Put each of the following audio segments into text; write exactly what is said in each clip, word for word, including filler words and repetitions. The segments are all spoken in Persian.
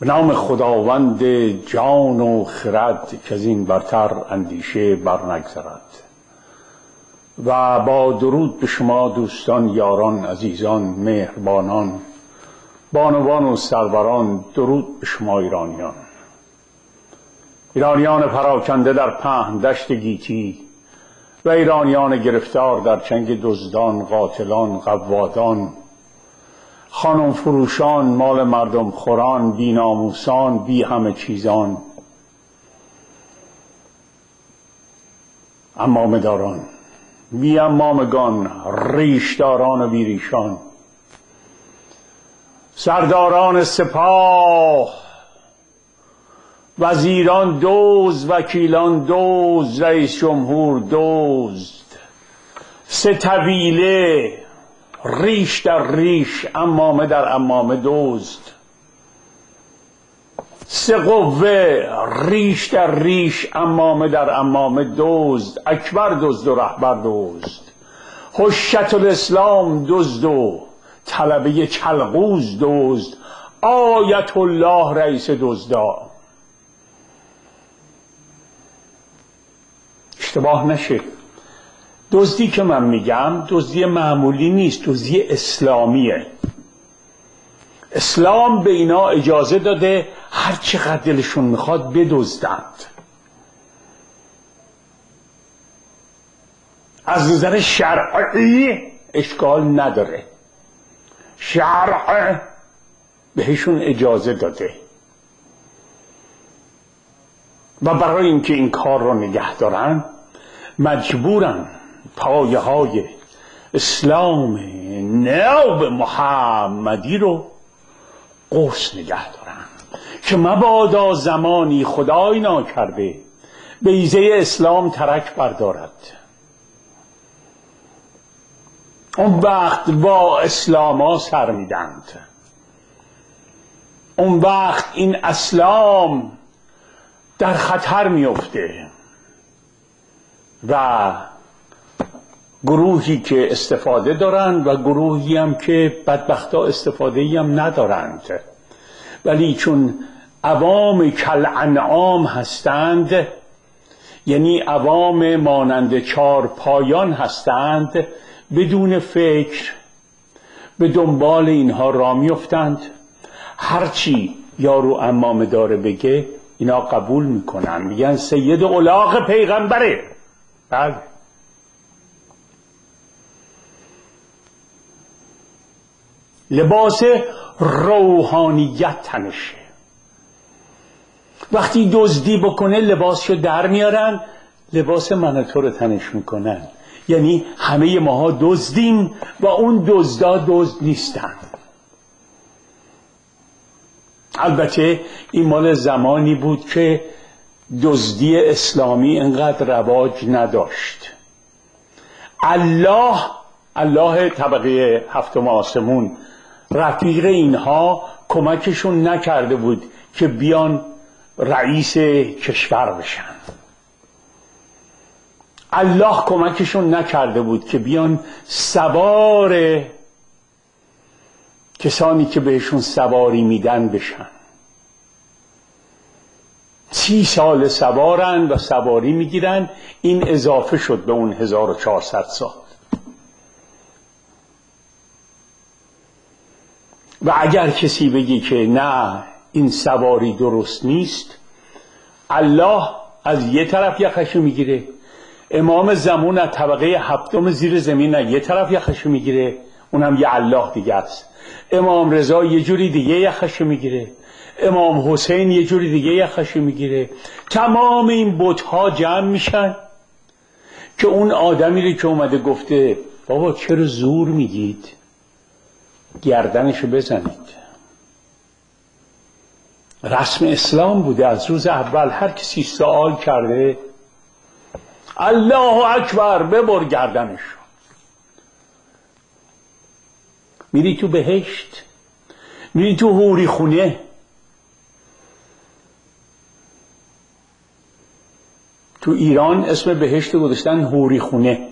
به نام خداوند جان و خرد که از این برتر اندیشه برنگذرد. و با درود به شما دوستان، یاران، عزیزان، مهربانان، بانوان و سروران، درود به شما ایرانیان. ایرانیان پراکنده در پهن دشت گیتی و ایرانیان گرفتار در چنگ دزدان، قاتلان، قوادان، خانم فروشان، مال مردم خوران، بی ناموسان، بی همه چیزان، عمامه داران، بی عمامگان، ریشداران و بی ریشان، سرداران سپاه، وزیران دزد، وکیلان دزد، رئیس جمهور دزد، سه طویله ریش در ریش، عمامه در عمامه دزد، سه قوه ریش در ریش، عمامه در عمامه دزد، اکبر دزد و رهبر دزد، حشت الاسلام دزد و طلبه چلغوز دزد، آیت الله رئیس دزدا. اشتباه نشه، دزدی که من میگم دزدی معمولی نیست، دزدی اسلامیه. اسلام به اینا اجازه داده هر چقدر دلشون میخواد بدزدند. از نظر شرعی اشکال نداره، شرع بهشون اجازه داده و برای اینکه این کار رو نگه دارن مجبورن پایه های اسلام ناب محمدی رو قرص نگه دارن که مبادا زمانی خدای ناکرده بیضه اسلام ترک بردارد. اون وقت با اسلام ها سر میدند، اون وقت این اسلام در خطر میفته و گروهی که استفاده دارند و گروهی هم که بدبختا استفاده هم ندارند، ولی چون عوام کالانعام هستند، یعنی عوام مانند چار پایان هستند، بدون فکر به دنبال اینها را میفتند. هرچی یارو عمامه داره بگه اینا قبول میکنن، میگن سید الاغ پیغمبره. بله، لباس روحانیت تنشه. وقتی دزدی بکنه لباسشو در میارن، لباس من تو رو تنش میکنن. یعنی همه ماها دزدیم و اون دزدا دزد نیستن. البته این مال زمانی بود که دزدی اسلامی انقدر رواج نداشت. الله الله طبقه هفتم آسمون، رفیق اینها، کمکشون نکرده بود که بیان رئیس کشور بشن. الله کمکشون نکرده بود که بیان سوار کسانی که بهشون سواری میدن بشن. سی سال سوارن و سواری میگیرن، این اضافه شد به اون هزار و چهارصد سال. و اگر کسی بگی که نه این سواری درست نیست، الله از یه طرف یخشو میگیره، امام زمان از طبقه هفتم زیر زمین از یه طرف یخشو میگیره، اونم یه الله دیگه است. امام رضا یه جوری دیگه یخشو میگیره، امام حسین یه جوری دیگه یخشو میگیره. تمام این بت‌ها جمع میشن که اون آدمی رو که اومده گفته بابا چرا زور میگید، گردنشو بزنید. رسم اسلام بوده از روز اول، هر کسی سوال کرده الله اکبر ببر گردنشو. میری تو بهشت، میری تو حوری خونه. تو ایران اسم بهشت گذاشتن حوری خونه.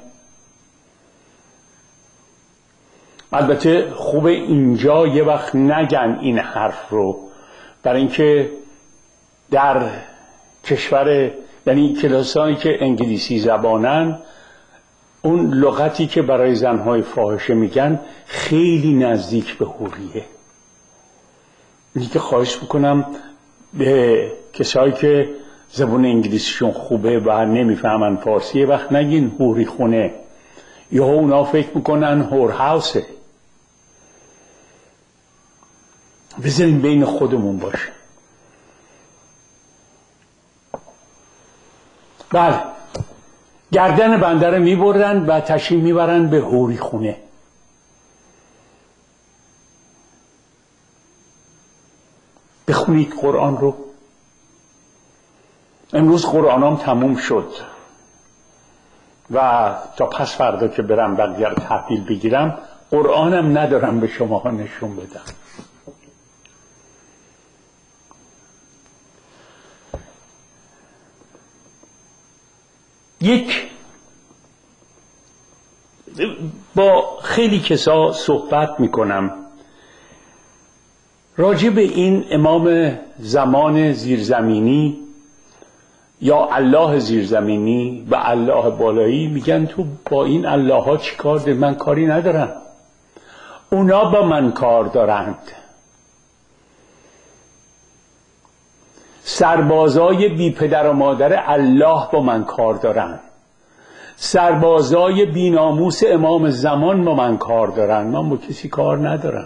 البته خوبه اینجا یه وقت نگن این حرف رو برای اینکه در کشور، یعنی کلاسانی که انگلیسی زبانن، اون لغتی که برای زنهای فاحشه میگن خیلی نزدیک به حوریه. اینی که خواهش میکنم به کسایی که زبان انگلیسیشون خوبه و نمیفهمن فارسی وقت نگین حوری خونه، یا اونا فکر میکنن هور هاوسه. بذارین بین خودمون باشه. بله، گردن بنده رو میبرن و تشریف میبرن به حوری خونه. بخونید قرآن رو. امروز قرآنم تموم شد و تا پس فردا که برم بقیه رو تحویل بگیرم قرآنم ندارم به شما نشون بدم. یک با خیلی کسا صحبت میکنم راجع به این امام زمان زیرزمینی یا الله زیرزمینی و الله بالایی. میگن تو با این الله ها چی کار داری؟ من کاری ندارم، اونا با من کار دارند. سربازای بی پدر و مادر الله با من کار دارن، سربازای بی ناموس امام زمان با من کار دارن. من با کسی کار ندارم.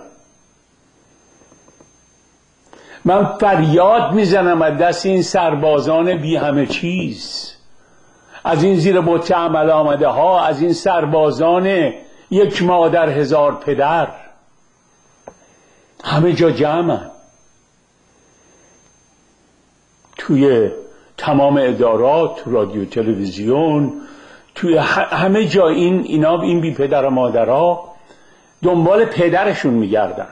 من فریاد میزنم از دست این سربازان بی همه چیز، از این زیر بت عمل آمده ها، از این سربازان یک مادر هزار پدر، همه جا جمعن، توی تمام ادارات، تو رادیو تلویزیون، توی همه جا این اینا این بی پدر و مادرها دنبال پدرشون میگردن.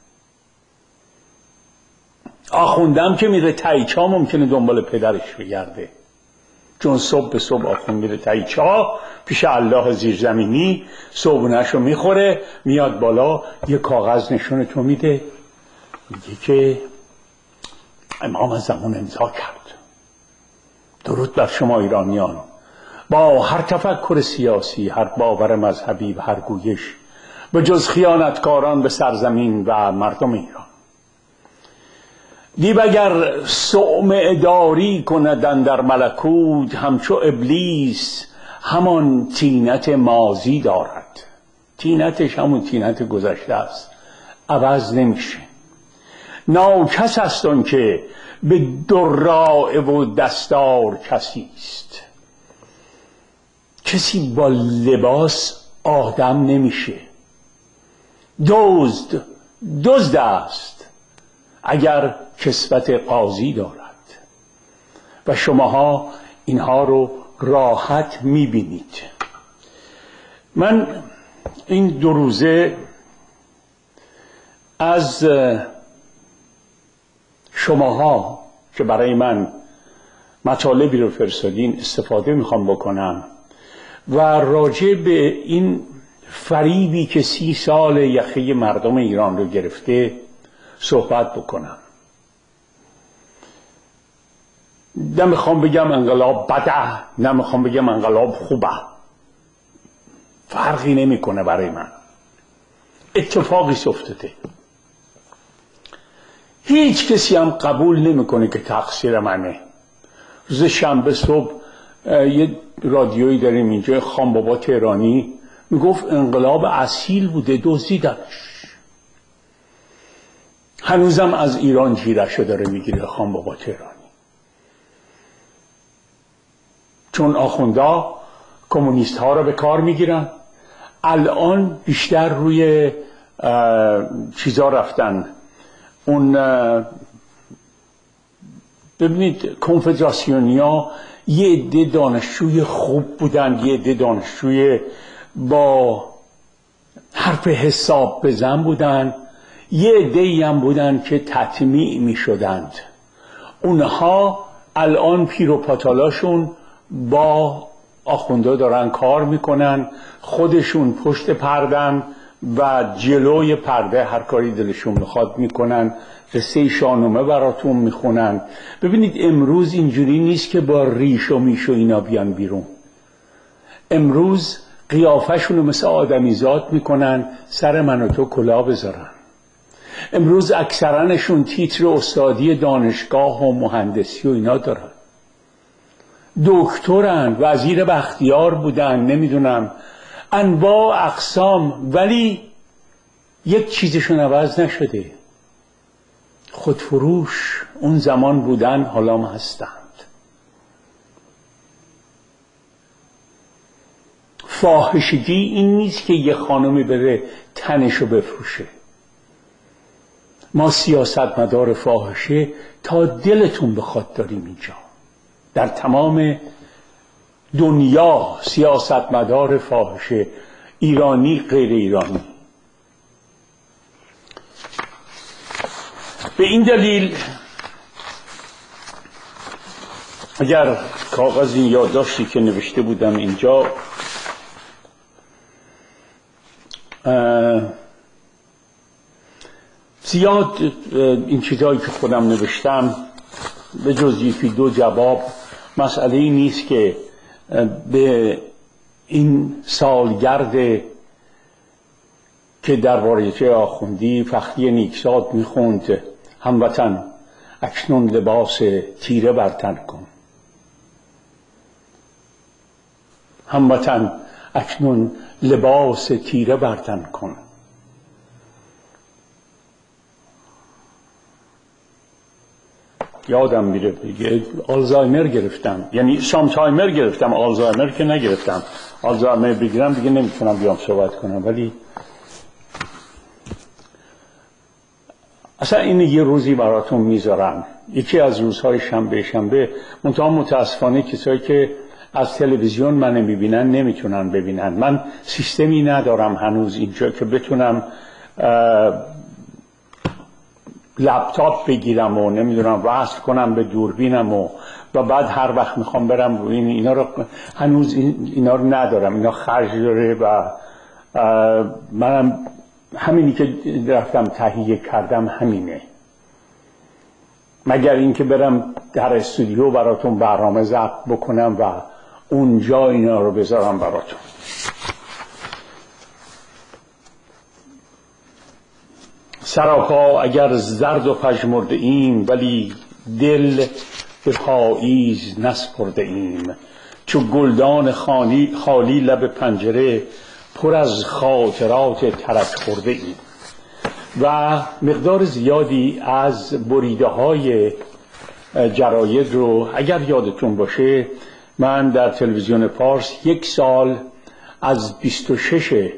آخوندم که میره تایچا ممکنه دنبال پدرش بگرده، چون صبح به صبح آخوند میره تایچا پیش الله زیرزمینی، صبحونه‌شو میخوره، میاد بالا یه کاغذ نشون تو میده، میگه که امام زمان امضا کرد. درود بر شما ایرانیان، با هر تفکر سیاسی، هر باور مذهبی و هر گویش، به جز خیانتکاران به سرزمین و مردم ایران. دیو اگر صومعه داری کندن در ملکوت، همچو ابلیس همان طینت ماضی دارد. طینتش همون طینت گذشته است، عوض نمیشه. ناکس است آن که به دراعه و دستار کسی است. کسی با لباس آدم نمیشه. دزد دزد است اگر کسوت قاضی دارد. و شماها اینها رو راحت میبینید. من این دو روزه از شماها که برای من مطالبی رو فرستادین استفاده میخوام بکنم و راجع به این فریبی که سی سال یخه مردم ایران رو گرفته صحبت بکنم. نمیخوام بگم انقلاب بده، نمیخوام بگم انقلاب خوبه، فرقی نمیکنه برای من. اتفاقی افتاده، هیچ کسی هم قبول نمیکنه که تقصیر منه. روز شنبه صبح یه رادیویی داریم اینجا، خان بابا تهرانی میگفت انقلاب اصیل بوده، دزدیدنش. هنوزم از ایران جیرشو داره میگیره خان بابا تهرانی، چون آخوندا کمونیست ها رو به کار میگیرن. الان بیشتر روی چیزا رفتن. اون ببینید کنفدراسیونیا یه عده دانشجوی خوب بودن، یه عده دانشجوی با حرف حساب بزن بودن، یه عده‌ای هم بودن که تطمیع می شدند. اونها الان پیر و پاتالاشون با آخونده دارن کار میکنن، خودشون پشت پردن و جلوی پرده هر کاری دلشون میخواد میکنن، قصه شاهنامه براتون میخونن. ببینید امروز اینجوری نیست که با ریش و میش و اینا بیان بیرون. امروز قیافشون رو مثل آدمیزاد میکنن، سر من و تو کلاه بذارن. امروز اکثرانشون تیتر استادی دانشگاه و مهندسی و اینا دارن، دکترن، وزیر بختیار بودن، نمیدونم انواع اقسام، ولی یک چیزشون عوض نشده. خودفروش اون زمان بودن، حالا هم هستند. فاحشگی این نیست که یه خانمی بره تنشو بفروشه. ما سیاستمدار فاحشه تا دلتون بخواد داریم اینجا، در تمام دنیا سیاستمدار فاحشه، ایرانی غیر ایرانی. به این دلیل اگر کاغذ این یادداشتی که نوشته بودم اینجا، زیاد این چیزهایی که خودم نوشتم به جز یکی دو جواب، مسئله ای نیست که به این سالگرد که در واریته آخوندی فخری نیکزاد میخوند هموطن اکنون لباس تیره بر تن کن، هموطن اکنون لباس تیره بر تن کن. یادم میره بگه آلزایمر گرفتم، یعنی سامتایمر گرفتم، آلزایمر که نگرفتم. آلزایمر بگیرم دیگه نمیتونم بیام صحبت کنم، ولی اصلا این یه روزی براتون میذارم، یکی از روزهای شنبه شنبه منتها متاسفانه کسایی که از تلویزیون من میبینن نمیتونن ببینن. من سیستمی ندارم هنوز اینجا که بتونم لپتاپ بگیرم و نمیدونم وصل کنم به دوربینم و و بعد هر وقت میخوام برم رو این اینا رو هنوز این اینا رو ندارم. اینا خرج داره و منم همینی که رفتم تهیه کردم همینه، مگر اینکه برم در استودیو براتون برنامه ضبط بکنم و اونجا اینا رو بذارم براتون. سراپا اگر زرد و پژمرده ایم، ولی دل به پاییز نسپرده ایم. چو گلدان خالی, خالی لب پنجره، پر از خاطرات ترک خورده ایم. و مقدار زیادی از بریده های جراید رو اگر یادتون باشه، من در تلویزیون پارس یک سال از بیست و شش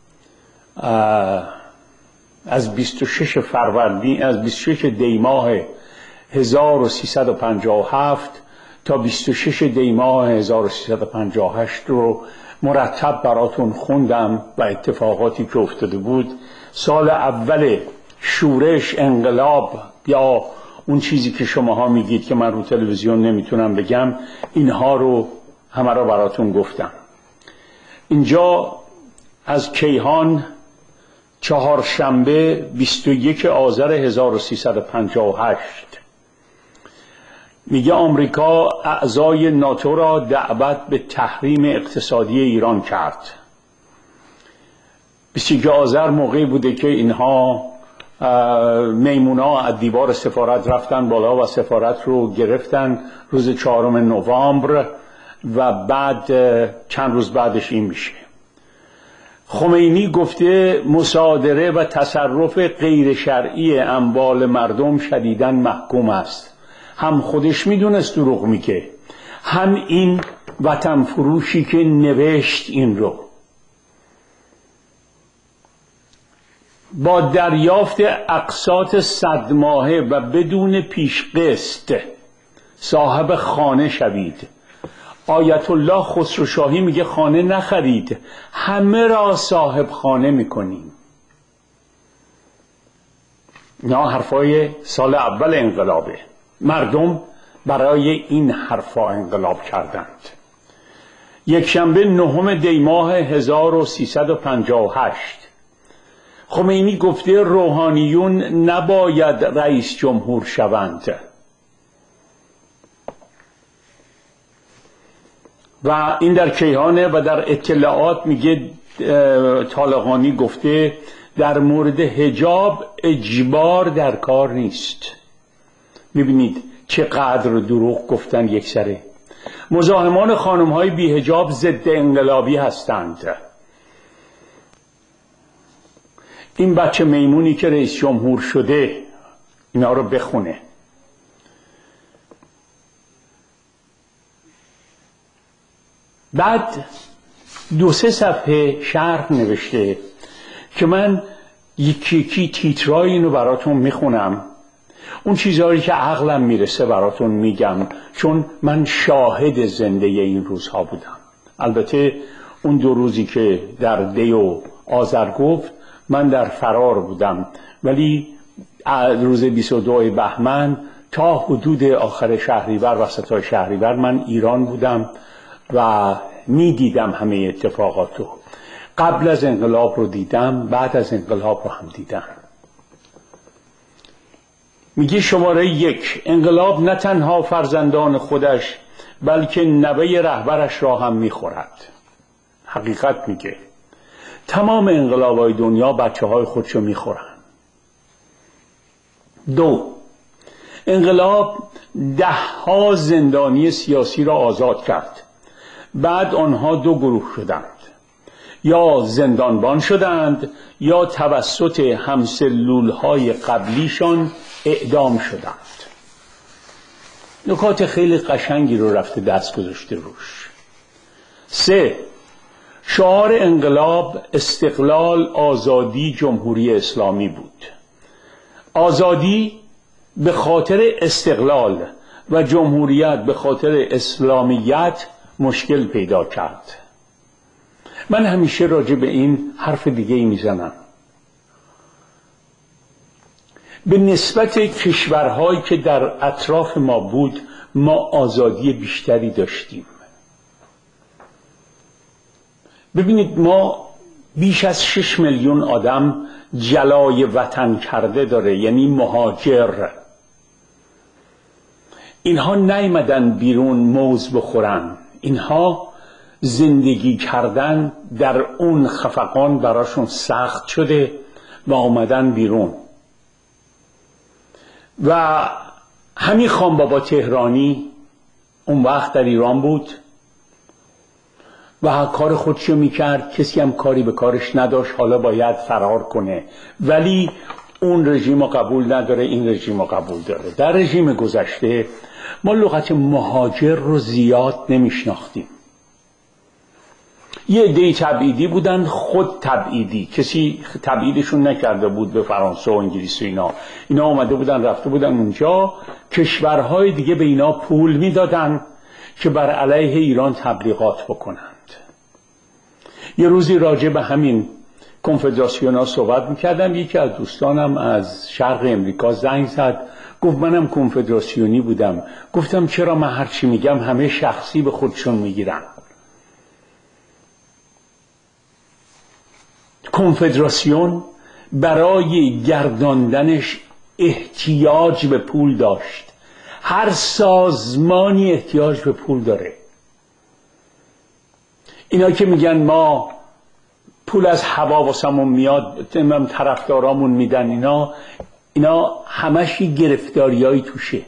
از بیست و شش فروردین از بیست و شش دی ماه هزار و سیصد و پنجاه و هفت تا بیست و شش دی ماه هزار و سیصد و پنجاه و هشت رو مرتب براتون خوندم و اتفاقاتی که افتاده بود. سال اول شورش، انقلاب یا اون چیزی که شماها میگید که من رو تلویزیون نمیتونم بگم، اینها رو همه را براتون گفتم. اینجا از کیهان چهارشنبه بیست و یک آذر هزار و سیصد و پنجاه و هشت میگه آمریکا اعضای ناتو را دعوت به تحریم اقتصادی ایران کرد. بیست و یک آذر موقعی بوده که اینها میمونا از دیوار سفارت رفتن بالا و سفارت رو گرفتن روز چهارم نوامبر و بعد چند روز بعدش این میشه. خمینی گفته مصادره و تصرف غیر شرعی اموال مردم شدیداً محکوم است. هم خودش میدونست دروغ میگه، هم این وطن فروشی که نوشت این رو. با دریافت اقساط صد ماهه و بدون پیش قسط صاحب خانه شوید. آیت الله خسرو شاهی میگه خانه نخرید، همه را صاحب خانه میکنیم. نه حرفای سال اول انقلابه. مردم برای این حرفا انقلاب کردند. یک شنبه نهم دی ماه هزار و سیصد و پنجاه و هشت خمینی گفته روحانیون نباید رئیس جمهور شوند و این در کیهانه و در اطلاعات میگه طالقانی گفته در مورد حجاب اجبار در کار نیست. ببینید چقدر دروغ گفتن یک سره. مزاحمان خانم های بی حجاب ضد انقلابی هستند. این بچه میمونی که رئیس جمهور شده اینا رو بخونه. بعد دو سه صفحه شرح نوشته که من یکی یکی تیترای اینو براتون میخونم، اون چیزهایی که عقلم میرسه براتون میگم، چون من شاهد زنده این روزها بودم. البته اون دو روزی که در دی و آذر گفت من در فرار بودم، ولی روز بیست و دو بهمن تا حدود آخر شهریور، وسطای شهریور من ایران بودم و می دیدم همه اتفاقاتو. قبل از انقلاب رو دیدم، بعد از انقلاب رو هم دیدم. میگه شماره یک، انقلاب نه تنها فرزندان خودش بلکه نوه رهبرش را هم میخورد. حقیقت میگه تمام انقلاب‌های دنیا بچه های خودشو میخورن. دو، انقلاب ده ها زندانی سیاسی را آزاد کرد. بعد آنها دو گروه شدند، یا زندانبان شدند یا توسط همسلولهای قبلیشان اعدام شدند. نکات خیلی قشنگی رو رفته دست گذاشته روش. سه، شعار انقلاب استقلال، آزادی، جمهوری اسلامی بود. آزادی به خاطر استقلال و جمهوریت به خاطر اسلامیت مشکل پیدا کرد. من همیشه راجع به این حرف دیگه ای میزنم. به نسبت کشورهایی که در اطراف ما بود ما آزادی بیشتری داشتیم. ببینید ما بیش از شش میلیون آدم جلای وطن کرده داره، یعنی مهاجر. اینها نیامدن بیرون موز بخورن، اینها زندگی کردن در اون خفقان براشون سخت شده و آمدن بیرون. و همین خان بابا تهرانی اون وقت در ایران بود و کار خودشو میکرد، کسی هم کاری به کارش نداشت، حالا باید فرار کنه، ولی اون رژیم رو قبول نداره، این رژیم رو قبول داره. در رژیم گذشته ما لغت مهاجر رو زیاد نمیشناختیم. یه عده تبعیدی بودن، خود تبعیدی، کسی تبعیدشون نکرده بود به فرانسه و انگلیس و اینا. اینا آمده بودن رفته بودن اونجا، کشورهای دیگه به اینا پول میدادن که بر علیه ایران تبلیغات بکنند. یه روزی راجع به همین کنفدراسیون ها صحبت میکردم، یکی از دوستانم از شرق امریکا زنگ زد، گفت منم کنفدراسیونی بودم. گفتم چرا؟ من هرچی میگم همه شخصی به خودشون میگیرن. کنفدراسیون برای گرداندنش احتیاج به پول داشت. هر سازمانی احتیاج به پول داره. اینا که میگن ما پول از هوا واسمون میاد، تمام طرفدارامون میدن، اینا اینا همش گرفتاریایی توشه.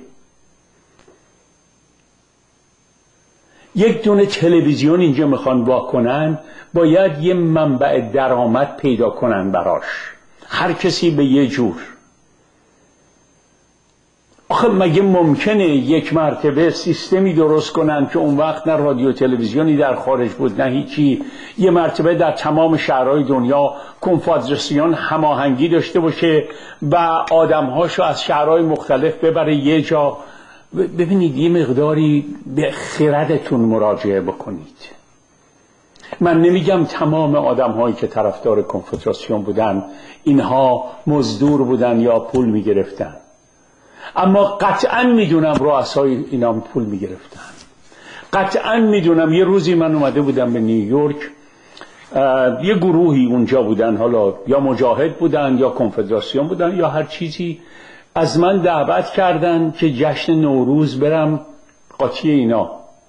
یک دونه تلویزیون اینجا میخوان واکنن، باید یه منبع درآمد پیدا کنن براش، هر کسی به یه جور. آخه مگه ممکنه یک مرتبه سیستمی درست کنن که اون وقت نه رادیو تلویزیونی در خارج بود نه هیچی، یه مرتبه در تمام شهرهای دنیا کنفدراسیون هماهنگی داشته باشه و آدمهاشو از شهرهای مختلف ببره یه جا؟ ببینید یه مقداری به خردتون مراجعه بکنید. من نمیگم تمام آدم هایی که طرفدار کنفدراسیون بودن اینها مزدور بودن یا پول میگرفتن، اما قطعا میدونم رؤسای اینا پول میگرفتن. قطعا میدونم. یه روزی من اومده بودم به نیویورک، یه گروهی اونجا بودن، حالا یا مجاهد بودن یا کنفدراسیون بودن یا هر چیزی، از من دعوت کردن که جشن نوروز برم قاطی اینا.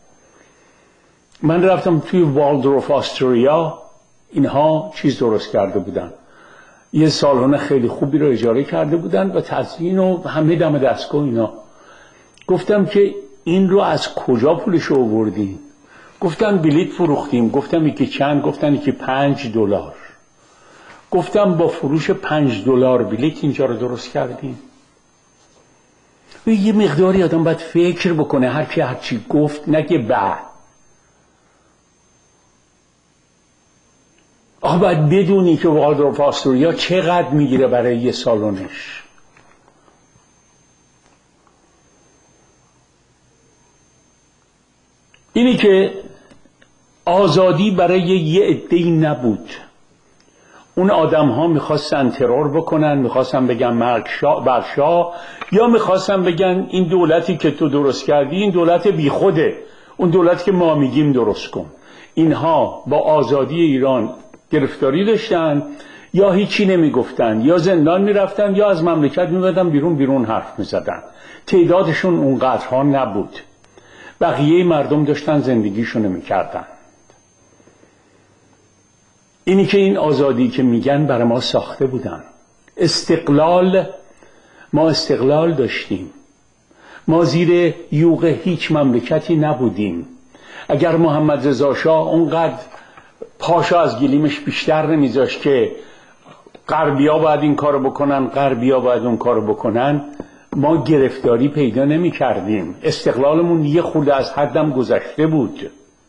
من رفتم توی والدورف آستوریا، اینها چیز درست کرده بودن، یه سالن خیلی خوبی رو اجاره کرده بودن و تزیین و همه دم دستگاه اینا. گفتم که این رو از کجا پولش رو آوردین؟ گفتن بلیط فروختیم. گفتم یکی چند؟ گفتن یکی پنج دلار. گفتم با فروش پنج دلار بلیط اینجا رو درست کردیم؟ یه مقداری آدم باید فکر بکنه، هر کی هر چی گفت نگه بعد. آخه باید بدونی که والدورف آستوریا چقدر میگیره برای یه سالنش. اینی که آزادی برای یه عده‌ای نبود. اون آدم ها میخواستن ترور بکنن، میخواستن بگن مرگ بر شاه، یا میخواستن بگن این دولتی که تو درست کردی این دولت بی خوده، اون دولتی که ما میگیم درست کن. اینها با آزادی ایران گرفتاری داشتن، یا هیچی نمیگفتن، یا زندان میرفتن، یا از مملکت میبردن بیرون بیرون حرف میزدن. تعدادشون اونقدرها نبود، بقیه مردم داشتن زندگیشونو میکردن. اینی که این آزادی که میگن برای ما ساخته بودن. استقلال، ما استقلال داشتیم، ما زیر یوغ هیچ مملکتی نبودیم. اگر محمد رضا شاه اونقدر پاشا از گلیمش بیشتر نمیذاشت که غربیا باید این کارو بکنن، غربیا باید اون کارو بکنن، ما گرفتاری پیدا نمی کردیم. استقلالمون یه خورده از حدم گذشته بود.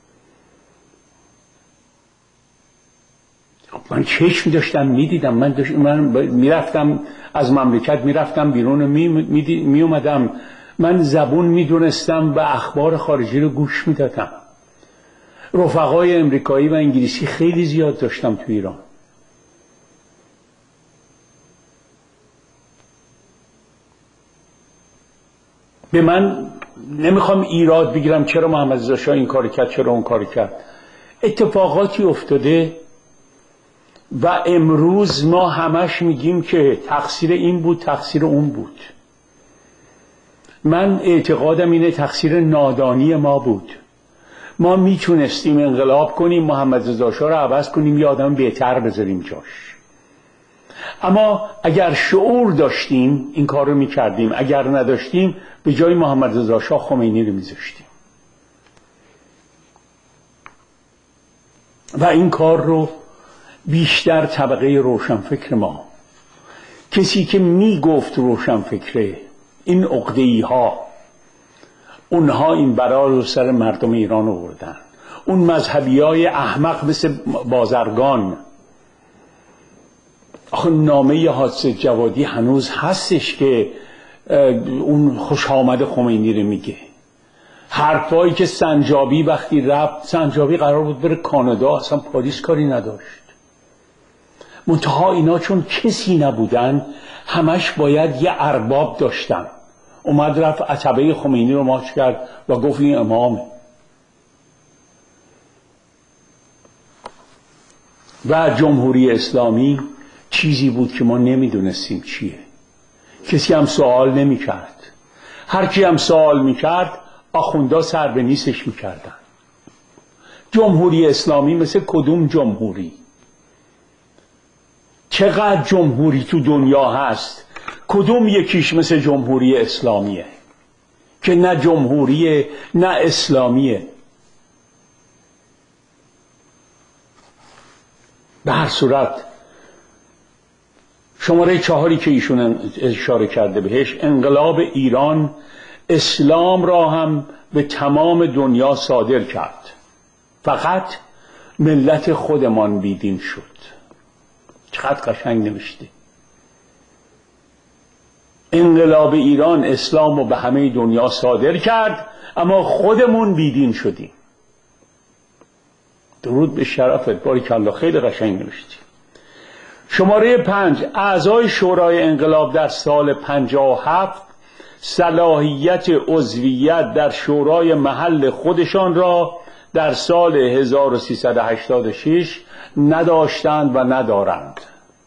من چشم داشتم میدیدم، من, داشت من میرفتم از مملکت، میرفتم بیرون، می, می, می اومدم، من زبون میدونستم و اخبار خارجی رو گوش میدادم. رفقای امریکایی و انگلیسی خیلی زیاد داشتم تو ایران. به من نمیخوام ایراد بگیرم چرا محمد رضا شاه این کار کرد، چرا اون کار کرد. اتفاقاتی افتاده و امروز ما همش میگیم که تقصیر این بود، تقصیر اون بود. من اعتقادم اینه تقصیر نادانی ما بود. ما میتونستیم انقلاب کنیم، محمد رضا شاه رو عوض کنیم، یه آدم بهتر بذاریم جاش. اما اگر شعور داشتیم این کار رو میکردیم، اگر نداشتیم به جای محمد رضا شاه خمینی رو میذاشتیم. و این کار رو بیشتر طبقه روشنفکر ما، کسی که میگفت روشنفکره، این عقده‌ای ها، اونها این بلا رو سر مردم ایران آوردن. اون مذهبی های احمق مثل بازرگان. آخه نامه حادث جوادی هنوز هستش که اون خوش آمد خمینی رو میگه. حرفایی که سنجابی وقتی رفت، سنجابی قرار بود بره کانادا، اصلا پاریس کاری نداشت. منتها اینا چون کسی نبودن، همش باید یه ارباب داشتن. اومد رفت عتبه خمینی رو ماچ کرد و گفت این امامه. و جمهوری اسلامی چیزی بود که ما نمیدونستیم چیه. کسی هم سوال نمی کرد. هر کی هم سوال می کرد آخوندا سر به نیستش می کردن. جمهوری اسلامی مثل کدوم جمهوری؟ چقدر جمهوری تو دنیا هست؟ کدوم یکیش مثل جمهوری اسلامیه که نه جمهوریه نه اسلامیه؟ به هر صورت شماره چهاری که ایشون اشاره کرده بهش، انقلاب ایران اسلام را هم به تمام دنیا صادر کرد، فقط ملت خودمان بیدین شد. چقدر قشنگ نوشته. انقلاب ایران اسلام رو به همه دنیا صادر کرد، اما خودمون بیدین شدیم. درود به شرفت، باریکالله، خیلی قشنگ نوشتی. شماره پنج، اعضای شورای انقلاب در سال پنجاه و هفت صلاحیت عضویت در شورای محل خودشان را در سال هزار و سیصد و هشتاد و شش نداشتند و ندارند.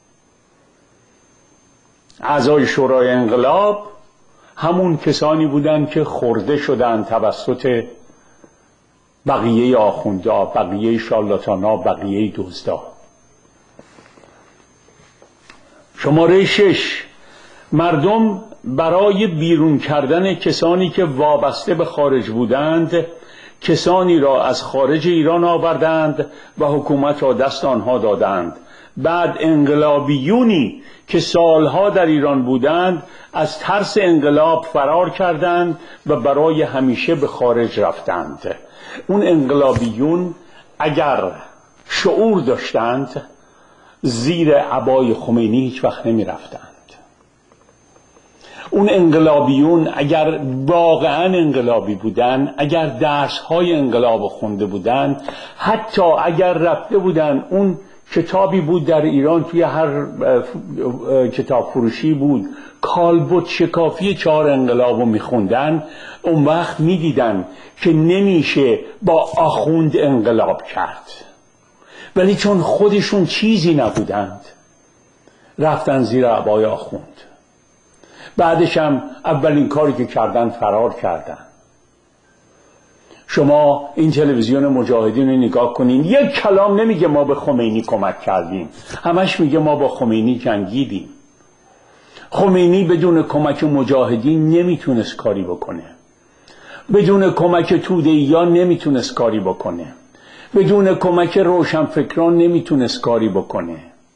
اعضای شورای انقلاب همون کسانی بودند که خورده شدند توسط بقیه آخوندا، بقیه شارلاتانا، بقیه دزدا. شماره شش، مردم برای بیرون کردن کسانی که وابسته به خارج بودند کسانی را از خارج ایران آوردند و حکومت را دست آنها دادند. بعد انقلابیونی که سالها در ایران بودند از ترس انقلاب فرار کردند و برای همیشه به خارج رفتند. اون انقلابیون اگر شعور داشتند زیر عبای خمینی هیچ وقت نمی رفتند. اون انقلابیون اگر واقعا انقلابی بودن، اگر درس‌های انقلاب خونده بودن، حتی اگر رفته بودن اون کتابی بود در ایران توی هر کتاب فروشی بود کالبد شکافی چهار انقلاب رو میخوندن، اون وقت میدیدن که نمیشه با آخوند انقلاب کرد، ولی چون خودشون چیزی نبودند رفتن زیر عبای آخوند. بعدش هم اولین کاری که کردن فرار کردن. شما این تلویزیون مجاهدین رو نگاه کنین، یک کلام نمیگه ما به خمینی کمک کردیم، همش میگه ما با خمینی جنگیدیم. خمینی بدون کمک مجاهدین نمیتونست کاری بکنه، بدون کمک توده‌ایان نمیتونست کاری بکنه، بدون کمک روشنفکران نمیتونست کاری بکنه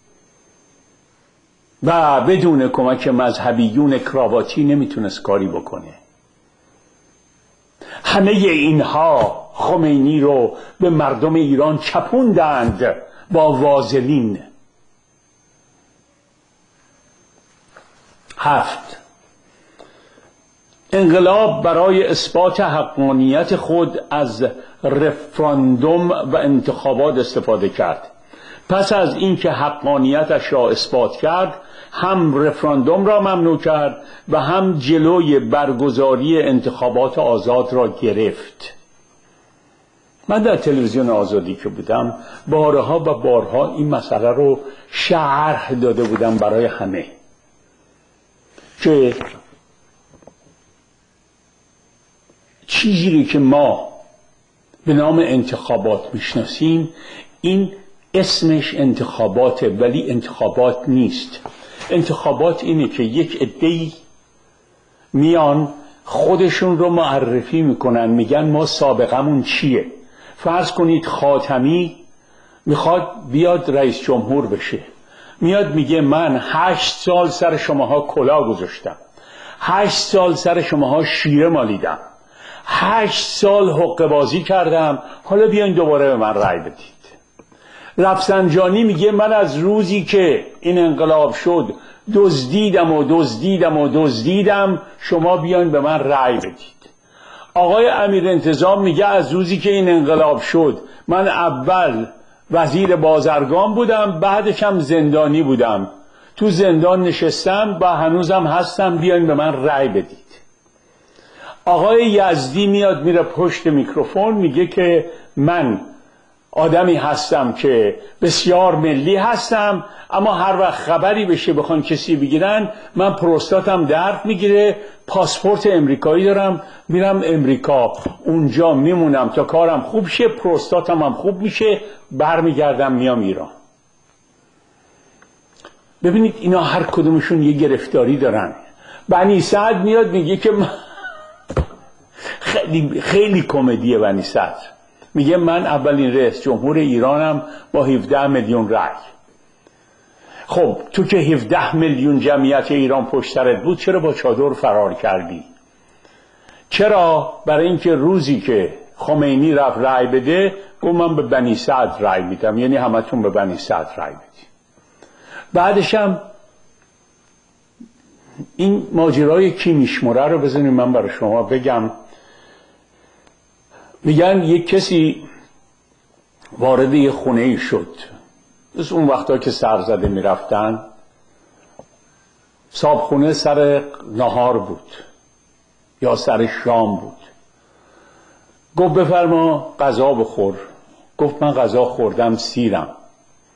و بدون کمک مذهبیون کراواتی نمیتونست کاری بکنه. همه اینها خمینی رو به مردم ایران چپوندند با وازلین. هفت، انقلاب برای اثبات حقانیت خود از رفراندوم و انتخابات استفاده کرد. پس از اینکه حقانیتش را اثبات کرد، هم رفراندوم را ممنوع کرد و هم جلوی برگزاری انتخابات آزاد را گرفت. من در تلویزیون آزادی که بودم بارها و بارها این مسئله رو شرح داده بودم برای همه که چیزی که ما به نام انتخابات میشناسیم این اسمش انتخاباته، ولی انتخابات نیست. انتخابات اینه که یک عده‌ای میان خودشون رو معرفی میکنن، میگن ما سابقمون چیه. فرض کنید خاتمی میخواد بیاد رئیس جمهور بشه، میاد میگه من هشت سال سر شماها کلاه گذاشتم، هشت سال سر شماها شیره مالیدم، هشت سال حقه بازی کردم، حالا بیاین دوباره به من رأی بدید. رفسنجانی میگه من از روزی که این انقلاب شد دزدیدم و دزدیدم و دزدیدم، شما بیاین به من رأی بدید. آقای امیر انتظام میگه از روزی که این انقلاب شد من اول وزیر بازرگان بودم، بعدش هم زندانی بودم، تو زندان نشستم و هنوزم هستم، بیاین به من رأی بدید. آقای یزدی میاد میره پشت میکروفون میگه که من آدمی هستم که بسیار ملی هستم، اما هر وقت خبری بشه بخوان کسی بگیرن من پروستاتم درد میگیره، پاسپورت امریکایی دارم، میرم امریکا، اونجا میمونم تا کارم خوب شه، پروستاتم هم خوب میشه، برمیگردم میام ایران. ببینید اینا هر کدومشون یه گرفتاری دارن. بنی سعد میاد میگه که خیلی خیلی کمدیه. بنی سعد میگه من اولین رئیس جمهور ایرانم با هفده میلیون رأی. خب تو که هفده میلیون جمعیت ایران پشت سرت بود چرا با چادر فرار کردی؟ چرا؟ برای اینکه روزی که خمینی رفت رأی بده گفت من به بنی سعد رأی میدم، یعنی همتون به بنی سعد رأی بدید. بعدش هم این ماجرای کیمیشموره رو بزنید من برای شما بگم. میگن یک کسی وارد یه خونه ای شد، از اون وقتا که سرزده میرفتن، صابخونه سر نهار بود یا سر شام بود. گفت بفرما غذا بخور. گفت من غذا خوردم سیرم.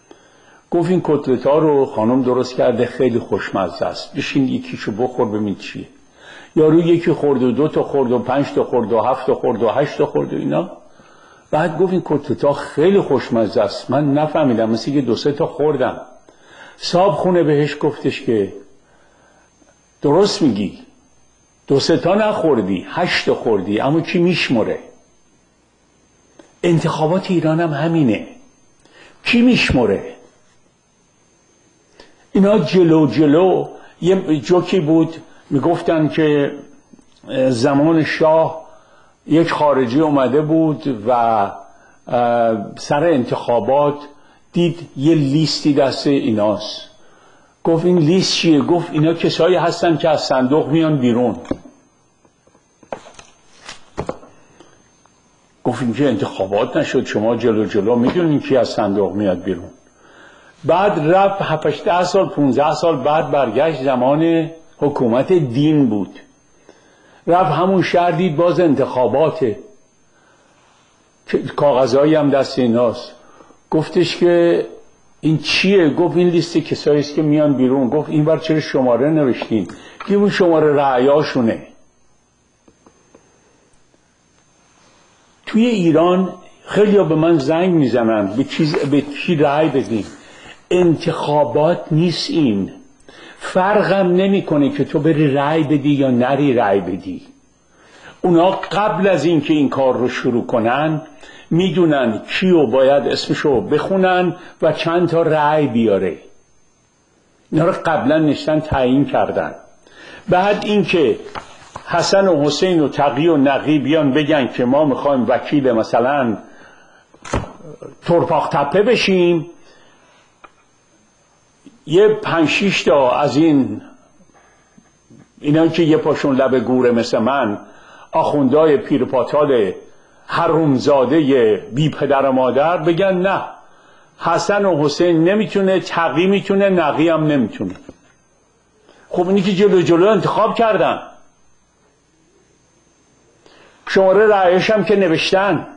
گفت این کتلت ها رو خانم درست کرده، خیلی خوشمزه است، بشین یکیشو بخور ببین چیه. یارو یکی خورد و دو تا خورد و پنج تا خورد و هفت تا خورد و هشت تا خورد و اینا. بعد گفت این کتلت ها خیلی خوشمزه است، من نفهمیدم، مثل که دو سه تا خوردم. صاحب خونه بهش گفتش که درست میگی، دو سه تا نخوردی، هشت تا خوردی، اما کی میشمره؟ انتخابات ایران هم همینه، کی میشمره؟ اینا جلو جلو. یه جوکی بود میگفتن که زمان شاه یک خارجی اومده بود و سر انتخابات دید یه لیستی دست ایناست. گفت این لیست چیه؟ گفت اینا کسایی هستن که از صندوق میان بیرون. گفت این که انتخابات نشد، شما جلو جلو میدونین کی از صندوق میاد بیرون. بعد رفت هفت ده سال پونزده سال بعد برگشت، زمان حکومت دین بود، رفت همون شهر دید باز انتخاباته، کاغذهایی هم دست ایناست. گفتش که این چیه؟ گفت این لیست کسایی است که میان بیرون. گفت این بار چرا شماره نوشتین؟ که اون شماره رأیاشونه. توی ایران خیلی ها به من زنگ میزنن به چیز به چی رأی بدیم. انتخابات نیست این، فرقم نمیکنه که تو بری رأی بدی یا نری رأی بدی. اونا قبل از اینکه این کار رو شروع کنن میدونن کیو باید اسمشو بخونن و چند تا رأی بیاره. اینا رو قبلا نشتن تعیین کردن. بعد اینکه حسن و حسین و تقی و نقی بیان بگن که ما میخوایم وکیل مثلا تورپاخ تپه بشیم، یه پنج شیش تا از این اینا که یه پاشون لب گوره مثل من، آخوندای پیرپاتال حرومزاده بی پدر و مادر، بگن نه حسن و حسین نمیتونه، تقی میتونه، نقی هم نمیتونه. خب اینی که جلو جلو انتخاب کردن، شماره رأیش هم که نوشتن.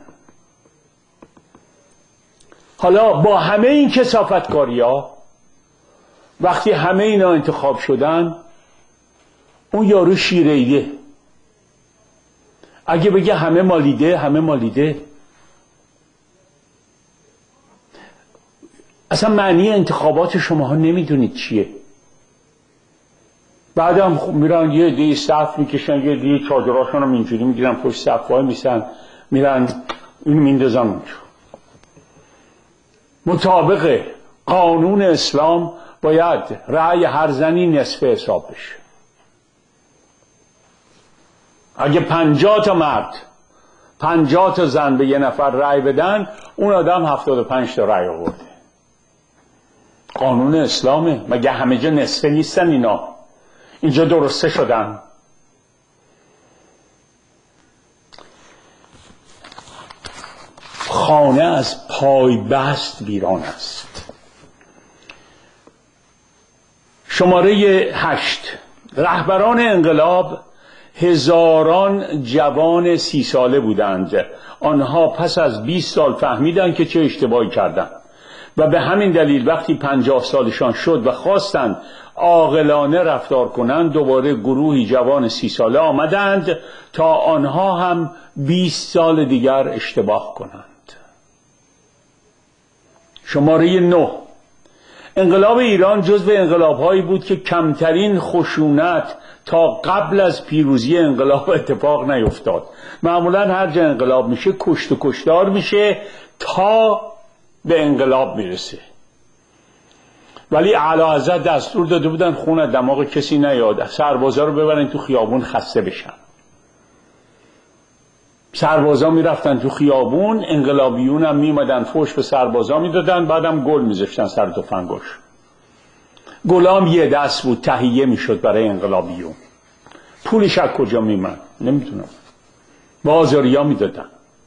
حالا با همه این کثافتکاری ها وقتی همه اینا انتخاب شدن، اون یارو شیره‌ایه اگه بگه همه مالیده همه مالیده، اصلا معنی انتخابات شماها نمیدونید چیه. بعدم خب میرن یه دی صف میکشن، یه دی چادراشون هم اینجوری میگیرن پشت صف وای میسن، میرن اینو میندازن اونجا. مطابق قانون اسلام باید رأی هر زنی نصف حساب بشه. اگه پنجاه تا مرد پنجاه تا زن به یه نفر رأی بدن، اون آدم هفتاد و پنج تا رأی آورده. قانون اسلامه. مگه همه جا نصفه نیستن اینا؟ اینجا درسته شدن. خانه از پای بست ویران است. شماره هشت. رهبران انقلاب هزاران جوان سی ساله بودند. آنها پس از بیست سال فهمیدند که چه اشتباهی کردند و به همین دلیل وقتی پنجاه سالشان شد و خواستند عاقلانه رفتار کنند، دوباره گروهی جوان سی ساله آمدند تا آنها هم بیست سال دیگر اشتباه کنند. شماره نه. انقلاب ایران جزو انقلاب‌هایی بود که کمترین خشونت تا قبل از پیروزی انقلاب اتفاق نیفتاد. معمولا هر جا انقلاب میشه کشت و کشتار میشه تا به انقلاب میرسه. ولی اعلیحضرت دستور داده بودن خون دماغ کسی نیاد، سربازا رو ببرن تو خیابون خسته بشن. سربازا میرفتن تو خیابون، انقلابیون هم میمدن فوش به سربازا میدادن، بعدم گل میذاشتن سر تفنگاش. گلام یه دست بود، تهیه میشد برای انقلابیون. پولش از کجا میمن؟ نمیتونم. بازاریا میدادن.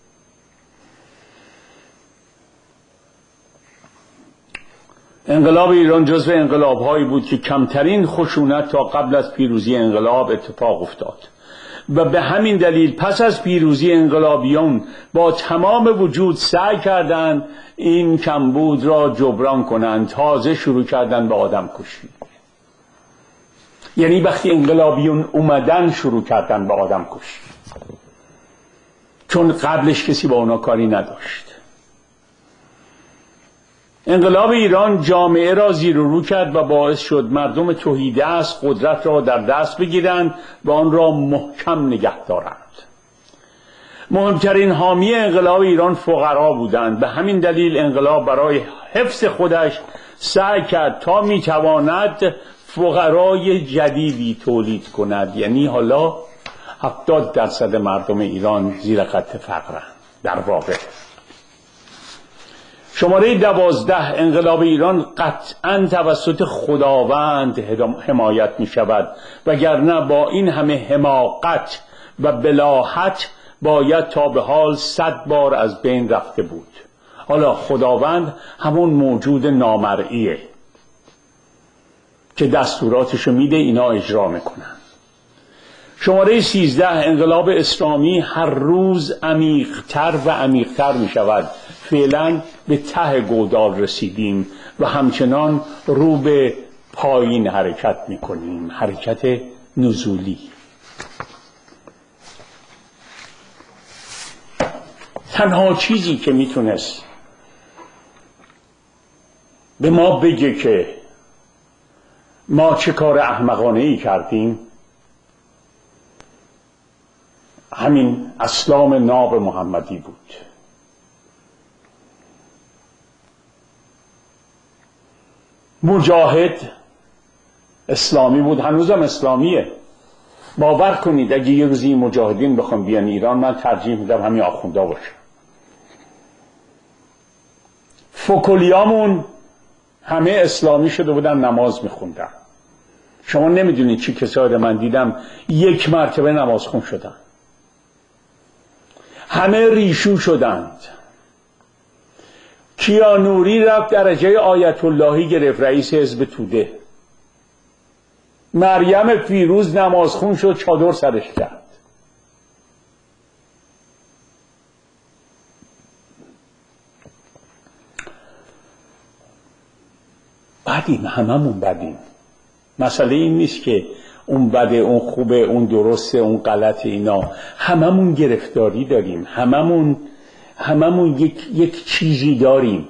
انقلاب ایران جزو انقلاب‌هایی بود که کمترین خشونت تا قبل از پیروزی انقلاب اتفاق افتاد. و به همین دلیل پس از پیروزی انقلابیون با تمام وجود سعی کردند این کمبود را جبران کنند. تازه شروع کردند به آدم کشی. یعنی وقتی انقلابیون اومدن شروع کردن به آدم کشی، چون قبلش کسی با اونا کاری نداشت. انقلاب ایران جامعه را زیر و رو کرد و باعث شد مردم تهیدست قدرت را در دست بگیرند و آن را محکم نگه دارند. مهمترین حامی انقلاب ایران فقرا بودند. به همین دلیل انقلاب برای حفظ خودش سعی کرد تا میتواند فقرای جدیدی تولید کند. یعنی حالا هفتاد درصد مردم ایران زیر خط فقرند. در واقع شماره دوازده، انقلاب ایران قطعاً توسط خداوند حمایت می شود، وگرنه با این همه حماقت و بلاهت باید تا به حال صد بار از بین رفته بود. حالا خداوند همون موجود نامرئیه که دستوراتشو میده، اینا اجرا میکنن. شماره سیزده، انقلاب اسلامی هر روز عمیق‌تر و عمیق‌تر می شود. فعلا به ته گودال رسیدیم و همچنان رو به پایین حرکت می کنیم، حرکت نزولی. تنها چیزی که میتونست به ما بگه که ما چه کار احمقانه ای کردیم، همین اسلام ناب محمدی بود. مجاهد اسلامی بود، هنوزم اسلامیه. باور کنید اگه یه روزی مجاهدین بخوام بیان ایران، من ترجیح میدم همین آخوندا باشه. فکلیامون همه اسلامی شده بودن، نماز میخوندن. شما نمیدونید چی کسایی من دیدم یک مرتبه نماز خون شدن. همه ریشو شدند. کیانوری رفت درجه آیت اللهی گرفت، رئیس حزب توده. مریم فیروز نمازخون شد، چادر سرش کرد. بدیم، هممون بدیم. مسئله این نیست که اون بده، اون خوبه، اون درسته، اون غلطه. اینا هممون گرفتاری داریم، هممون هممون یک یک چیزی داریم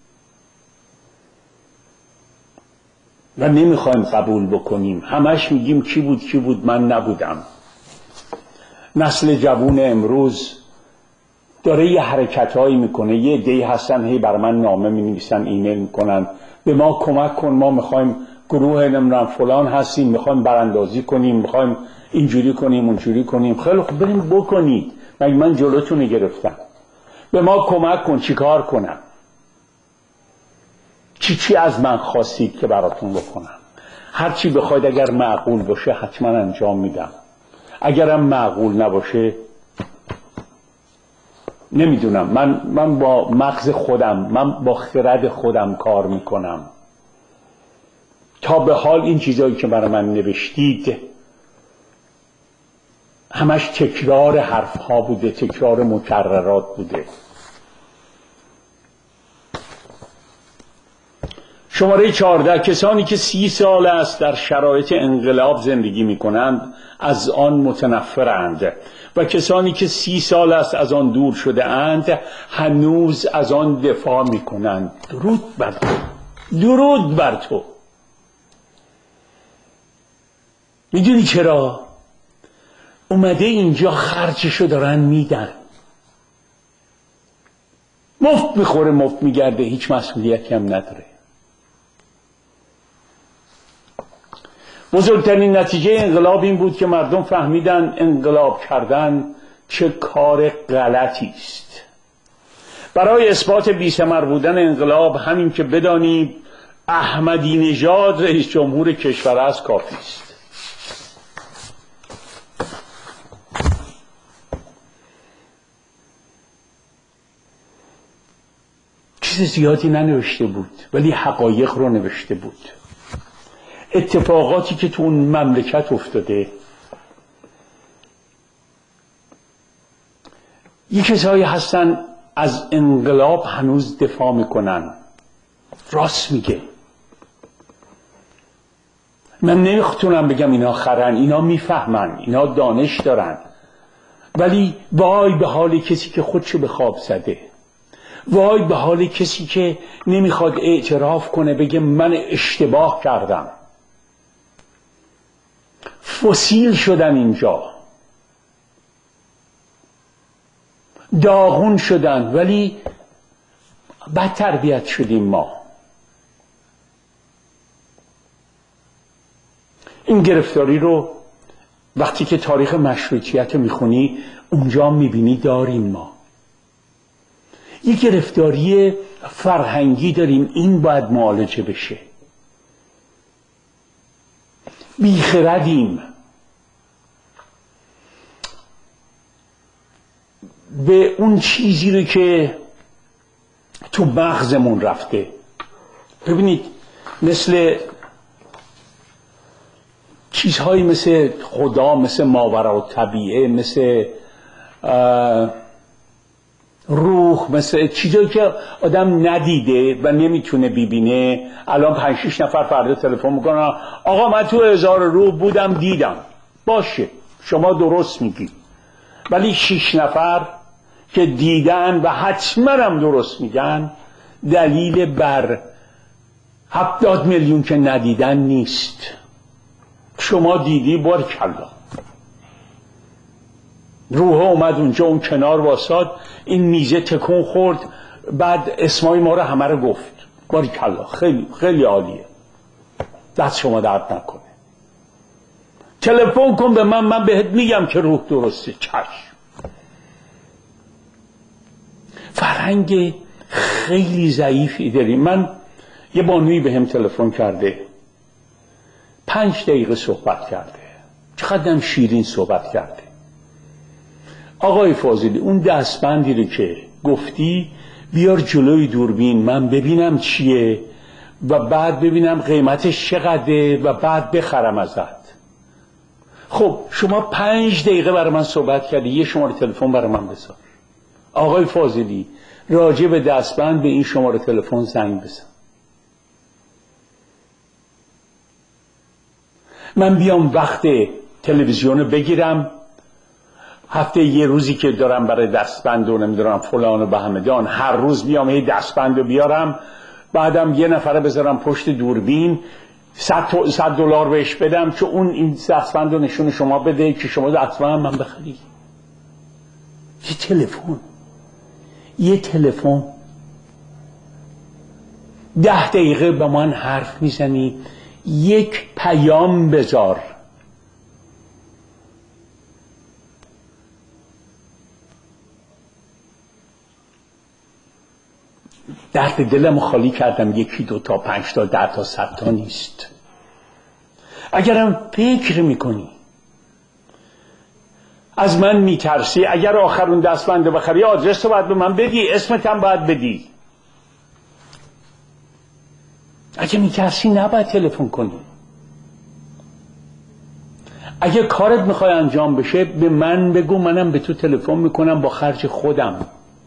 و نمیخوایم قبول بکنیم. همش میگیم کی بود کی بود، من نبودم. نسل جوون امروز داره یه حرکتهایی میکنه. یه عده‌ای هستن هی بر من نامه مینویسن، ایمیل میکنن، به ما کمک کن، ما میخوایم گروه نمیدونم فلان هستیم، میخوایم براندازی کنیم، میخوایم اینجوری کنیم اونجوری کنیم. خیلی خوب، بریم بکنید، مگه من جلوتون گرفتم؟ به ما کمک کن، چی کار کنم؟ چی چی از من خواستید که براتون بکنم؟ هر چی بخواید اگر معقول باشه حتما انجام میدم. اگرم معقول نباشه نمیدونم. من من با مغز خودم، من با خرد خودم کار میکنم. تا به حال این چیزایی که برای من نوشتید همش تکرار حرف ها بوده، تکرار مکررات بوده. شماره چهارده، کسانی که سی سال است در شرایط انقلاب زندگی می کنند از آن متنفرند و کسانی که سی سال است از آن دور شده اند هنوز از آن دفاع می کنند. درود بر تو، درود بر تو. میدونی چرا؟ اومده اینجا خرجشو دارن میدن، مفت میخوره مفت میگرده، هیچ مسئولیتی هم نداره. بزرگترین نتیجه انقلاب این بود که مردم فهمیدن انقلاب کردن چه کار غلطی است. برای اثبات بی‌ثمر بودن انقلاب همین که بدانیم احمدی نژاد رئیس جمهور کشور است کافی است. چیز زیادی ننوشته بود ولی حقایق رو نوشته بود. اتفاقاتی که تو اون مملکت افتاده یک کسایی هستن از انقلاب هنوز دفاع میکنن. راست میگه. من نمیتونم بگم اینا خرن، اینا میفهمن، اینا دانش دارن، ولی وای به حال کسی که خودشو به خواب زده، وای به حال کسی که نمیخواد اعتراف کنه بگه من اشتباه کردم. فسیل شدن اینجا، داغون شدن، ولی بد تربیت شدیم ما. این گرفتاری رو وقتی که تاریخ مشروطیت رو میخونی اونجا میبینی داریم ما. یک گرفتاری فرهنگی داریم، این باید معالجه بشه. بیخردیم، به اون چیزی رو که تو مغزمون رفته. ببینید مثل چیزهایی مثل خدا، مثل ماوراءالطبیعه، مثل روح، مثل چیزایی که آدم ندیده و نمیتونه ببینه. الان پنج شش نفر فردا تلفن میکنن آقا من تو هزار روح بودم دیدم. باشه شما درست میگی، ولی شش نفر که دیدن و حتما هم درست میگن دلیل بر هفتاد میلیون که ندیدن نیست. شما دیدی، بارکالله. روح اومد اونجا اون کنار واساد، این میزه تکون خورد، بعد اسمای ما رو همه رو گفت. بارکالله، خیلی خیلی عالیه، دست شما درد نکنه. تلفن کن به من، من بهت میگم که روح درسته. چشم. فرهنگ خیلی ضعیفی داریم. من یه بانویی به هم تلفن کرده، پنج دقیقه صحبت کرده، چقدرم شیرین صحبت کرده. آقای فاضلی اون دستبندی رو که گفتی بیار جلوی دوربین من ببینم چیه و بعد ببینم قیمتش چقدره و بعد بخرم ازت. خب شما پنج دقیقه برای من صحبت کردی، یه شماره تلفن برای من بذار. آقای فاضلی راجع به دستبند به این شماره تلفن زنگ بزن. من بیام وقت تلویزیون بگیرم، هفته یه روزی که دارم برای دستبند و نمیدونم فلان و بهمدان، هر روز بیام یه دستبند رو بیارم، بعدم یه نفره بذارم پشت دوربین، صد دلار بهش بدم که اون این دستبند رو نشون شما بده که شما دستبند من بخری. یه تلفن یه تلفن ده دقیقه با من حرف میزنی، یک پیام بذار. درد دلم خالی کردم، یکی دو تا پنج تا ده تا صد تا نیست. اگرم فکر میکنی از من میترسی، اگر آخرون دستبند بخری آدرس رو باید به من بدی، اسمت هم باید بدی. اگه میترسی نباید تلفن کنی. اگه کارت میخوای انجام بشه به من بگو، منم به تو تلفن میکنم با خرج خودم.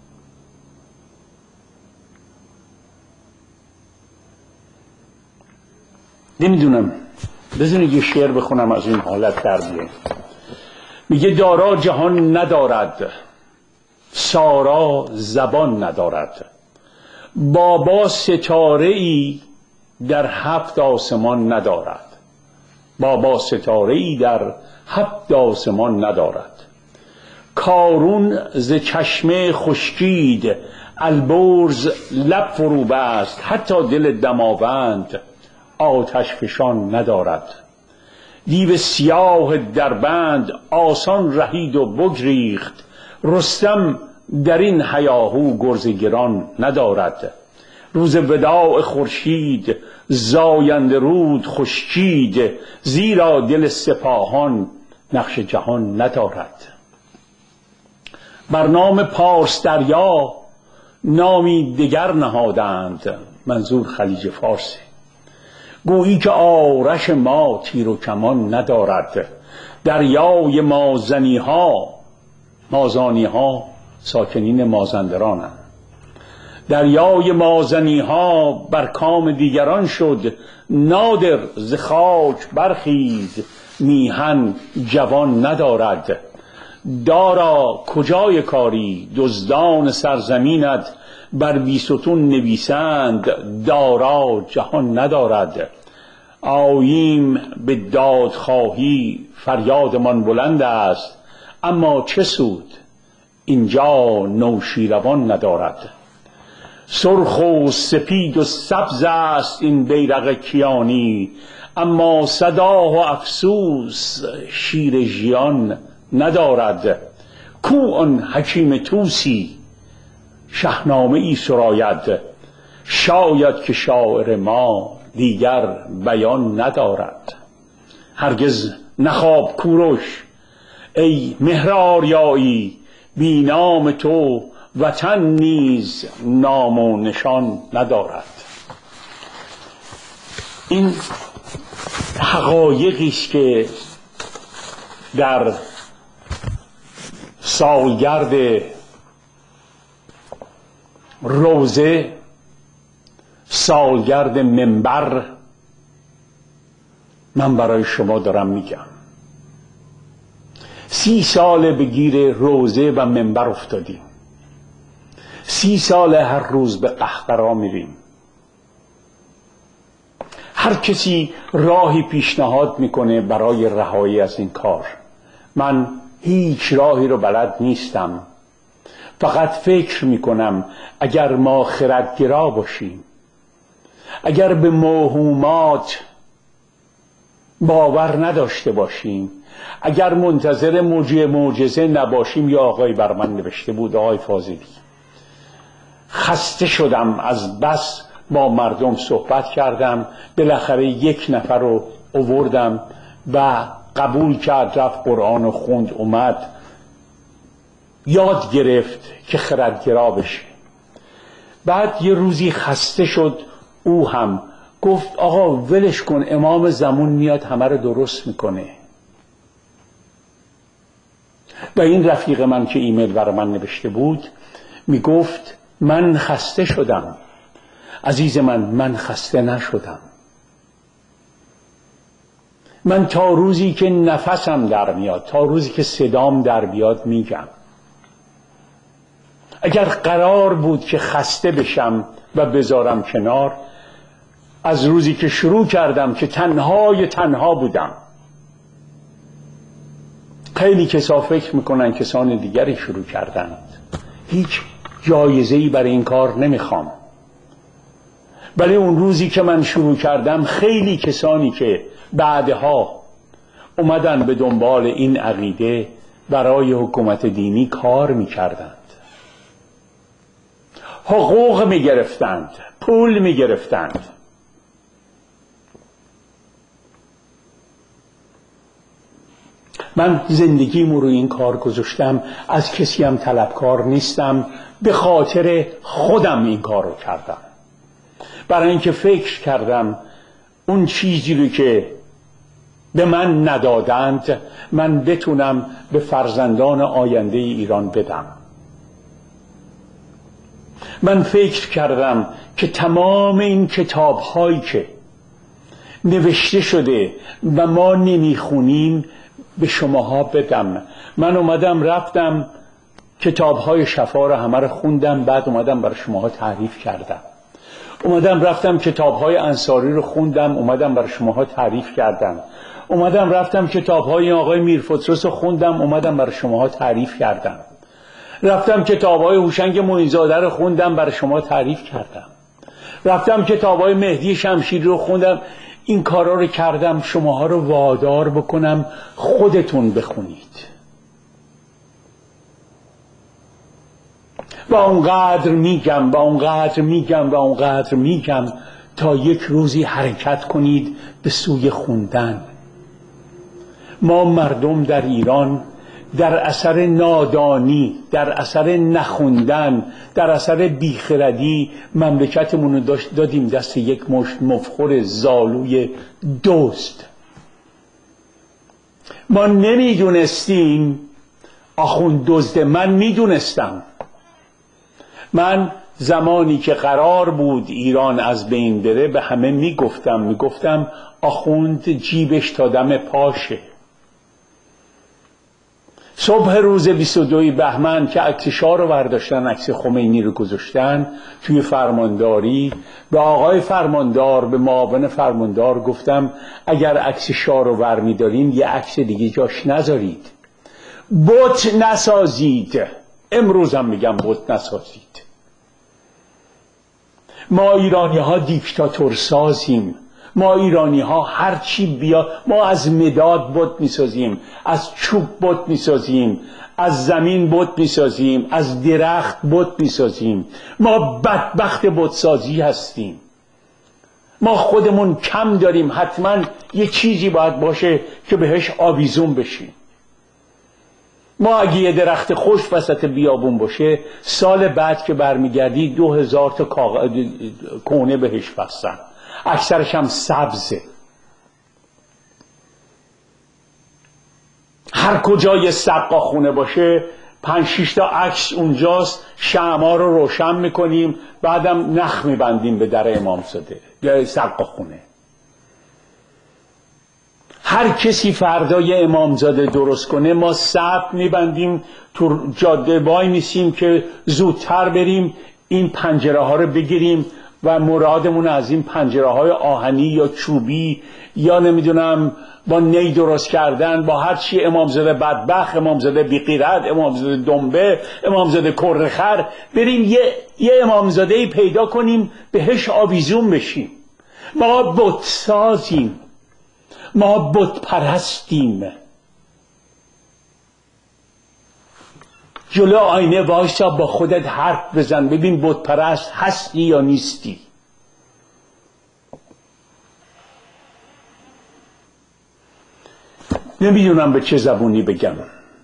نمیدونم، بذارید یه شعر بخونم از این حالت در بیه. میگه دارا جهان ندارد، سارا زبان ندارد، بابا ستاره ای در هفت آسمان ندارد، بابا ستاره ای در هفت آسمان ندارد. کارون ز چشمه خشکید، البرز لب فرو بست، حتی دل دماوند آتش فشان ندارد. دیو سیاه دربند آسان رهید و بگریخت، رستم در این هیاهو گرز گران ندارد. روز وداع خورشید زاینده رود خشکید، زیرا دل سپاهان نقش جهان ندارد. بر نام پارس دریا نامی دگر نهادند، منظور خلیج فارس، گویی که آرش ما تیر و کمان ندارد. دریای مازنی ها مازانی ها ساکنین مازندرانم. دریای مازنی ها بر کام دیگران شد، نادر ز خاک برخیز میهن جوان ندارد. دارا کجای کاری دزدان سرزمینت، بر بیستون نویسند دارا جهان ندارد. آییم به دادخواهی فریادمان بلند است، اما چه سود اینجا نوشیروان ندارد. سرخ و سپید و سبز است این بیرق کیانی، اما صدا و افسوس شیر ژیان ندارد. کو آن حکیم طوسی شهنامه ای سراید، شاید که شاعر ما دیگر بیان ندارد. هرگز نخواب کوروش ای مهر آریایی، بی نام تو وطن نیز نام و نشان ندارد. این حقایقی است که در سالگرد روزه، سالگرد منبر، من برای شما دارم میگم. سی سال به گیر روزه و منبر افتادیم، سی سال هر روز به قهقرا میریم. هر کسی راهی پیشنهاد میکنه برای رهایی از این کار. من هیچ راهی رو بلد نیستم، فقط فکر میکنم اگر ما خردگرا باشیم، اگر به موهومات باور نداشته باشیم، اگر منتظر موجه معجزه نباشیم. یا آقای بر من نوشته بود، آقای فاضلی، خسته شدم از بس با مردم صحبت کردم، بالاخره یک نفر رو آوردم و قبول کرد، رفت قرآن و خوند، اومد یاد گرفت که خردگرا بشه. بعد یه روزی خسته شد، او هم گفت آقا ولش کن، امام زمان میاد همه رو درست میکنه. و این رفیق من که ایمیل برای من نوشته بود میگفت من خسته شدم. عزیز من، من خسته نشدم. من تا روزی که نفسم در میاد، تا روزی که صدام در بیاد میگم. اگر قرار بود که خسته بشم و بذارم کنار، از روزی که شروع کردم که تنهای تنها بودم. خیلی کسا فکر میکنن کسان دیگری شروع کردند. هیچ جایزه‌ای برای این کار نمیخوام، ولی اون روزی که من شروع کردم خیلی کسانی که بعدها اومدن به دنبال این عقیده برای حکومت دینی کار میکردند، حقوق میگرفتند، پول میگرفتند. من زندگیمو رو این کار گذاشتم، از کسی هم طلبکار نیستم، به خاطر خودم این کار رو کردم، برای اینکه فکر کردم اون چیزی رو که به من ندادند من بتونم به فرزندان آینده ایران بدم. من فکر کردم که تمام این کتاب هایی که نوشته شده و ما نمیخونیم به شماها بدم. من اومدم رفتم کتاب های شفا رو همه رو خوندم، بعد اومدم برای شماها تعریف کردم. اومدم رفتم کتاب های انصاری رو خوندم، اومدم برای شماها تعریف کردم. اومدم رفتم کتاب های آقای میرفترس رو خوندم، اومدم برای شماها تعریف کردم. رفتم کتاب های هوشنگ معین‌زاده رو خوندم، برای شما تعریف کردم. رفتم کتاب های مهدی شمشیری رو خوندم. این کارا رو کردم شماها رو وادار بکنم خودتون بخونید. و اونقدر میگم و اونقدر میگم و اونقدر میگم تا یک روزی حرکت کنید به سوی خوندن. ما مردم در ایران در اثر نادانی، در اثر نخوندن، در اثر بیخردی مملکتمون رو دادیم دست یک مشت مفخور زالوی دزد. ما نمیدونستیم آخوند دزده، من میدونستم. من زمانی که قرار بود ایران از بین بره به همه میگفتم میگفتم آخوند جیبش تا دم پاشه. صبح روز بیست و دوم بهمن که عکس شاه رو برداشتن، عکس خمینی رو گذاشتن توی فرمانداری، به آقای فرماندار، به معاون فرماندار گفتم اگر عکس شاه رو برمی‌دارین یه عکس دیگه جاش نذارید، بت نسازید. امروز هم میگم بت نسازید. ما ایرانی ها دیکتاتور سازیم. ما ایرانی ها هر چی بیا، ما از مداد بت میسازیم، از چوب بت میسازیم، از زمین بت میسازیم، از درخت بت میسازیم. ما بدبخت بت سازی هستیم. ما خودمون کم داریم، حتما یه چیزی باید باشه که بهش آویزون بشیم. ما اگه یه درخت خوش وسط بیابون باشه، سال بعد که برمیگردی دو هزار تا کونه بهش بستن، اکثرش هم سبزه. هر کجای سقا خونه باشه پنج شش تا عکس اونجاست، شمعا رو روشن میکنیم، بعدم نخ میبندیم به در امامزاده یا سقا خونه. هر کسی فردای امامزاده درست کنه ما سبت میبندیم تو جاده، وای میسیم که زودتر بریم این پنجره ها رو بگیریم و مرادمون از این پنجره های آهنی یا چوبی یا نمیدونم با نی درست کردن، با هر چی امامزاده بدبخت، امامزاده بی‌غیرت، امامزاده دنبه، امامزاده کرخر، بریم یه, یه امامزاده‌ای پیدا کنیم بهش آویزون بشیم. ما بت سازیم، ما بت پرستیم. جلو آینه وایسا با خودت حرف بزن، ببین بت پرست هستی یا نیستی. نمیدونم به چه زبونی بگم.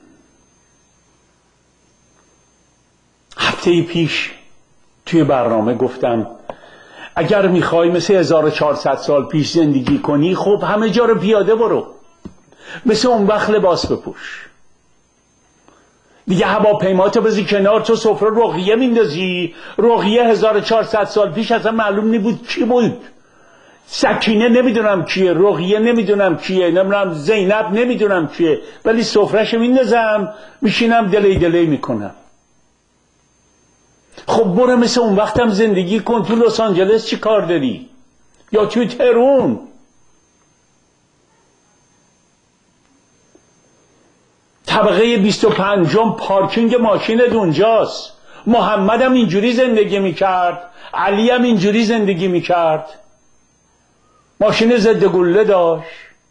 هفته پیش توی برنامه گفتم اگر میخوای مثل هزار و چهارصد سال پیش زندگی کنی، خب همه جا رو پیاده برو، مثل اون وقت لباس بپوش دیگه، هواپیماتو بذاری کنار، تو سفره رقیه میندازی. رقیه هزار و چهارصد سال پیش اصلا معلوم نبود کی بود. سکینه نمیدونم کیه، رقیه نمیدونم کیه، نمیدونم زینب نمیدونم کیه، ولی سفرهشو میندازم میشینم دلی دلی میکنم. خب برو مثل اون وقتم زندگی کن. تو لس آنجلس چی کار داری؟ یا تو تهران؟ طبقه بیست و پنجم پارکینگ ماشینت اونجاست. محمد هم اینجوری زندگی میکرد، علی هم اینجوری زندگی میکرد، ماشین ضد گله داشت.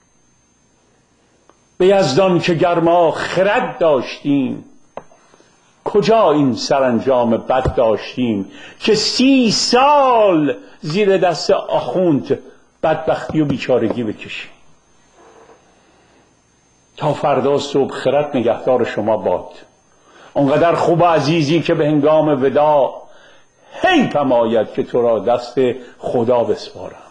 به یزدان که گرما خرد داشتیم، کجا این سرانجام بد داشتیم، که سی سال زیر دست آخوند بدبختی و بیچارگی بکشیم. تا فردا صبح خرد نگهدار شما باد. اونقدر خوب و عزیزی که به هنگام ودا حیفم آید که تو را دست خدا بسپارم.